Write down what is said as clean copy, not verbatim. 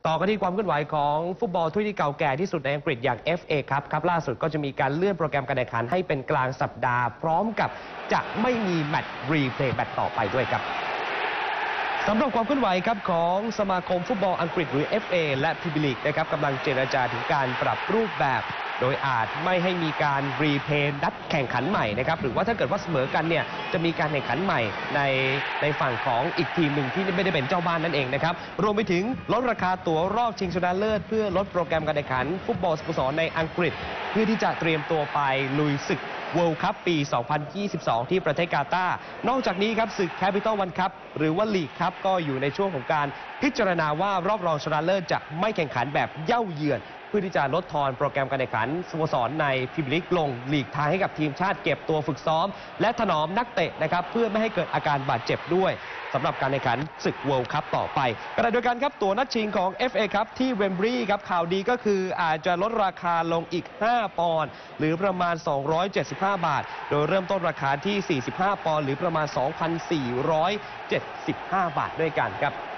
ต่อกันที่ความเคลื่อนไหวของฟุตบอลถ้วยที่เก่าแก่ที่สุดในอังกฤษอย่าง FA ครับล่าสุดก็จะมีการเลื่อนโปรแกรมการแข่งขันให้เป็นกลางสัปดาห์พร้อมกับจะไม่มีแมตช์รีเพลย์แมตช์ต่อไปด้วยครับสำหรับความเคลื่อนไหวครับของสมาคมฟุตบอลอังกฤษหรือ FA และพรีเมียร์ลีกนะครับกำลังเจรจาถึงการปรับรูปแบบโดยอาจไม่ให้มีการรีเพลย์นัดแข่งขันใหม่นะครับหรือว่าถ้าเกิดว่าเสมอกันเนี่ยจะมีการแข่งขันใหม่ในฝั่งของอีกทีมหนึ่งที่ไม่ได้เป็นเจ้าบ้านนั่นเองนะครับรวมไปถึงลดราคาตั๋วรอบชิงชนะเลิศเพื่อลดโปรแกรมการแข่งขันฟุตบอลสโมสรในอังกฤษเพื่อที่จะเตรียมตัวไปลุยศึกWorld Cup ปี 2022 ที่ประเทศกาตาร์นอกจากนี้ครับศึก Capital One Cup หรือว่าลีกครับก็อยู่ในช่วงของการพิจารณาว่ารอบรองชนะเลิศจะไม่แข่งขันแบบเย่าเยือนเพื่อที่จะลดทอนโปรแกรมการแข่งขันสโมสรในพรีเมียร์ลีกลงหลีกทางให้กับทีมชาติเก็บตัวฝึกซ้อมและถนอมนักเตะนะครับเพื่อไม่ให้เกิดอาการบาดเจ็บด้วยสำหรับการแข่งขันศึก World Cup ต่อไปขณะเดียวกันครับตั๋วนัดชิงของ FA ครับที่เวมบลีย์ครับข่าวดีก็คืออาจจะลดราคาลงอีก5 ปอนด์หรือประมาณ275 บาทโดยเริ่มต้นราคาที่45 ปอนด์หรือประมาณ 2,475 บาทด้วยกันครับ